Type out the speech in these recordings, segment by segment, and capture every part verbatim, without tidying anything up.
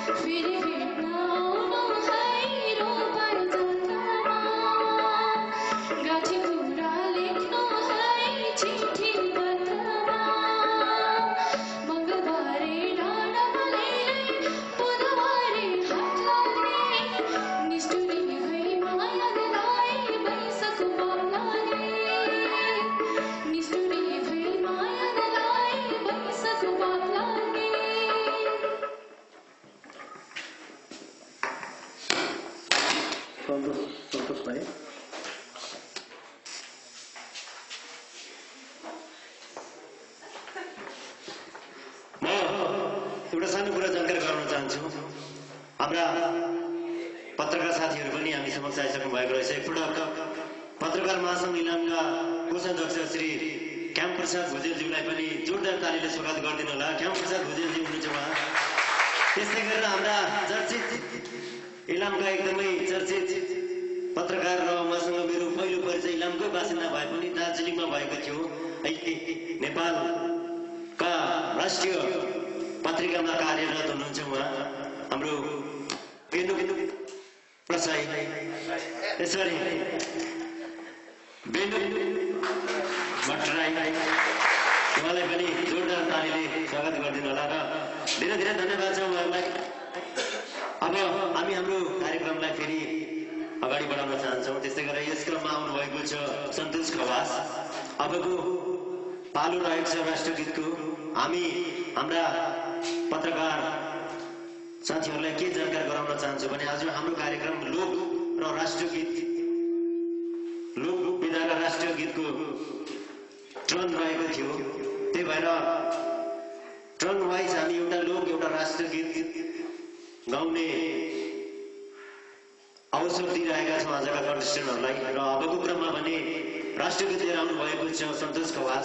एउटा सानो कुरा जानकारी गराउन चाहन्छु। हाम्रा पत्रकार साथीहरू पनि हामी समक्ष आइसक्नु भएको रहेछ। एकपल्ट पत्रकार महासंघ इलामका कोषाध्यक्ष श्री क्याम प्रसाद भुजेलज्यूलाई पनि जोरदार तालीले स्वागत गरिदिनु होला। क्याम प्रसाद भुजेलज्यू हुनुहुन्छ उहाँ। त्यस्तै गरेर हाम्रा चर्चित इलामका एकदमै चर्चित पत्रकार र उहाँसँग मेरो पहिलो परिचय इलामकै बासिन्दा भए पनि दार्जिलिङमा भएको थियो। अहिले नेपालका राष्ट्रिय पत्रिकामा कार्यरत हुनुहुन्छ उहाँ हाम्रो बेनु प्रसाई। यसरी बेनु भट्टराई उहाँलाई पनि जोरदार तालीले स्वागत गरिदिनु होला र धेरै धेरै धन्यवाद छ उहाँलाई। अब हामी हाम्रो कार्यक्रमलाई फेरि अगाडि बढाउन चाहन्छौँ। त्यस्तै गरेर यस क्रममा आउनुभएको छ सन्तोष खवास। अबको पालो रहेको छ राष्ट्रगीतको। हामी हाम्रा पत्रकार साथीहरूलाई के जानकारी गराउन चाहन्छु भने आज हाम्रो कार्यक्रम लोक र राष्ट्रगीत लोक विधा र राष्ट्रिय गीतको टर्न रहेको थियो। त्यही भएर टर्न वाइज हामी एउटा लोक एउटा राष्ट्रगीत गाउने अवसर दिइरहेका छौँ आजका कन्टेस्टेन्टहरूलाई। र अबको क्रममा भने राष्ट्रगीत लिएर आउनु भएको छ सन्तोष खवास।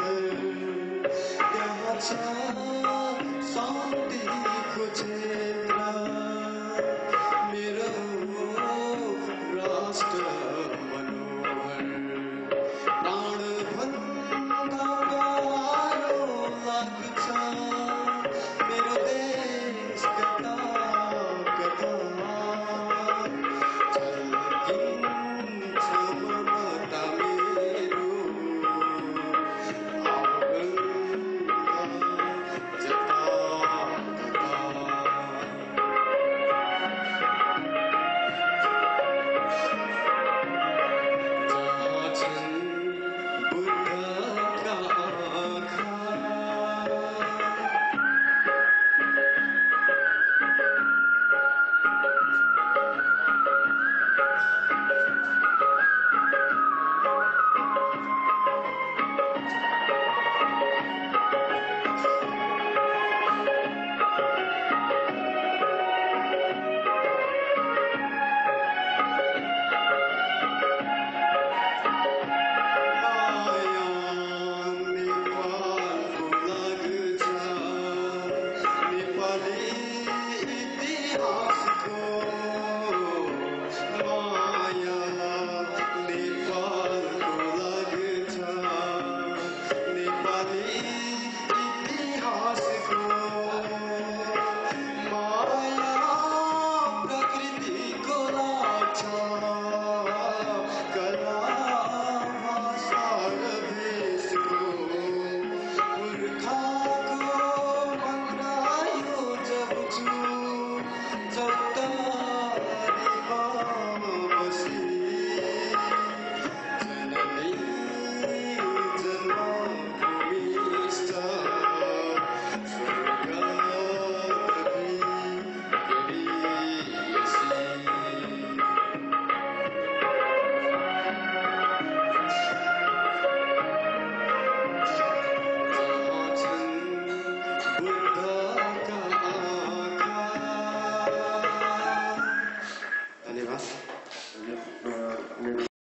शांति को